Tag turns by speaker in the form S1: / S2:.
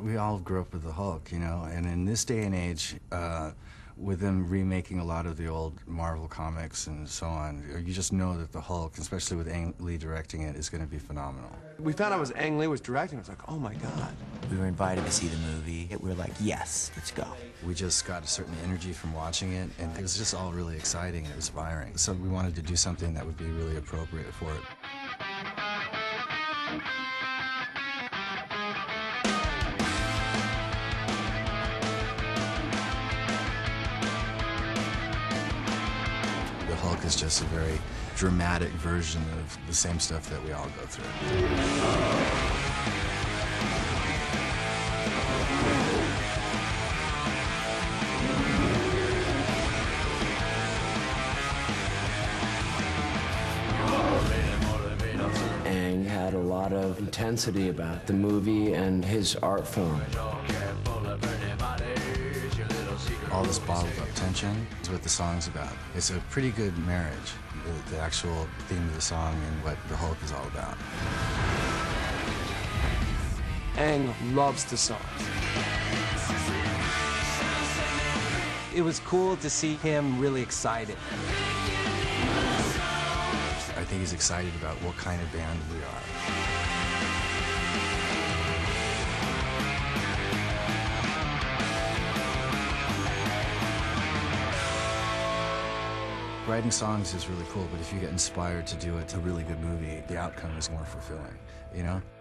S1: We all grew up with the Hulk, you know, and in this day and age, with them remaking a lot of the old Marvel comics and so on, you just know that the Hulk, especially with Ang Lee directing it, is going to be phenomenal.
S2: We found out Ang Lee was directing. It was like, oh my God.
S3: We were invited to see the movie. We were like, yes, let's go.
S1: We just got a certain energy from watching it, and it was just all really exciting and inspiring. So we wanted to do something that would be really appropriate for it. The Hulk is just a very dramatic version of the same stuff that we all go through.
S4: Ang had a lot of intensity about the movie and his art form.
S1: All this bottled up tension is what the song's about. It's a pretty good marriage, the actual theme of the song and what the Hulk is all about.
S2: Ang loves the song.
S5: It was cool to see him really excited.
S1: I think he's excited about what kind of band we are. Writing songs is really cool, but if you get inspired to do a really good movie, the outcome is more fulfilling, you know?